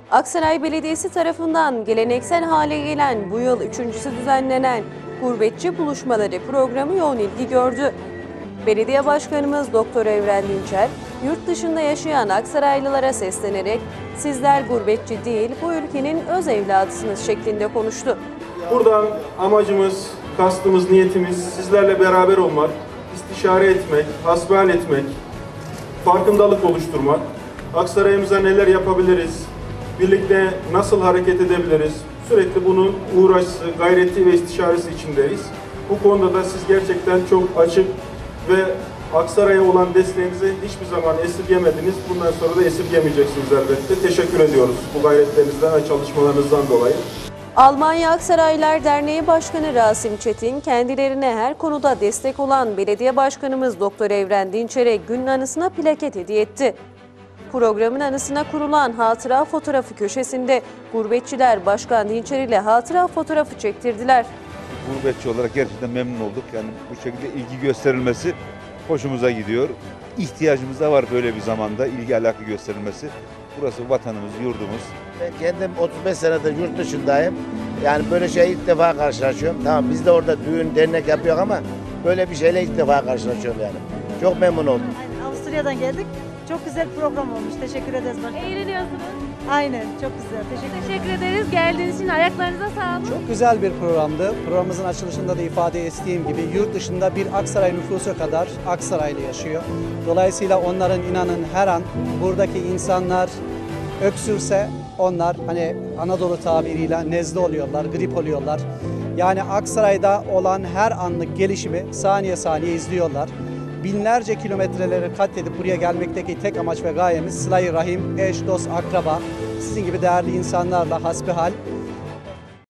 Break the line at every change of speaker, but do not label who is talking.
Aksaray Belediyesi tarafından geleneksel hale gelen bu yıl üçüncüsü düzenlenen Gurbetçi Buluşmaları programı yoğun ilgi gördü. Belediye Başkanımız Doktor Evren Dinçer, yurt dışında yaşayan Aksaraylılara seslenerek "Sizler gurbetçi değil, bu ülkenin öz evladısınız" şeklinde konuştu.
Buradan amacımız, kastımız, niyetimiz sizlerle beraber olmak, istişare etmek, hasbihal etmek, farkındalık oluşturmak, Aksaray'ımıza neler yapabiliriz, birlikte nasıl hareket edebiliriz, sürekli bunun uğraşısı, gayreti ve istişaresi içindeyiz. Bu konuda da siz gerçekten çok açık ve Aksaray'a olan desteğinizi hiçbir zaman esirgemediniz. Bundan sonra da esirgemeyeceksiniz elbette. Teşekkür ediyoruz bu gayretlerinizden ve çalışmalarınızdan dolayı.
Almanya Aksaraylılar Derneği Başkanı Rasim Çetin, kendilerine her konuda destek olan Belediye Başkanımız Doktor Evren Dinçer'e günün anısına plaket hediye etti. Programın anısına kurulan hatıra fotoğrafı köşesinde gurbetçiler Başkan Dinçer ile hatıra fotoğrafı çektirdiler.
Gurbetçi olarak gerçekten memnun olduk. Yani bu şekilde ilgi gösterilmesi hoşumuza gidiyor. İhtiyacımız da var böyle bir zamanda ilgi alaka gösterilmesi. Burası vatanımız, yurdumuz.
Ben kendim 35 senedir yurt dışındayım. Yani böyle şey ilk defa karşılaşıyorum. Tamam biz de orada düğün, dernek yapıyor ama böyle bir şeyle ilk defa karşılaşıyorum yani. Çok memnun oldum.
Aynen, Avusturya'dan geldik. Çok güzel program olmuş. Teşekkür ederiz.
Eğleniyorsunuz.
Aynen, çok güzel.
Teşekkür ederiz. Geldiğiniz için ayaklarınıza sağlık.
Çok güzel bir programdı. Programımızın açılışında da ifade ettiğim gibi yurt dışında bir Aksaray nüfusu kadar Aksaraylı yaşıyor. Dolayısıyla onların inanın her an buradaki insanlar öksürse onlar hani Anadolu tabiriyle nezle oluyorlar, grip oluyorlar. Yani Aksaray'da olan her anlık gelişimi saniye saniye izliyorlar. Binlerce kilometreleri kat edip buraya gelmekteki tek amaç ve gayemiz sıla-i rahim, eş, dost, akraba, sizin gibi değerli insanlarla hasbihal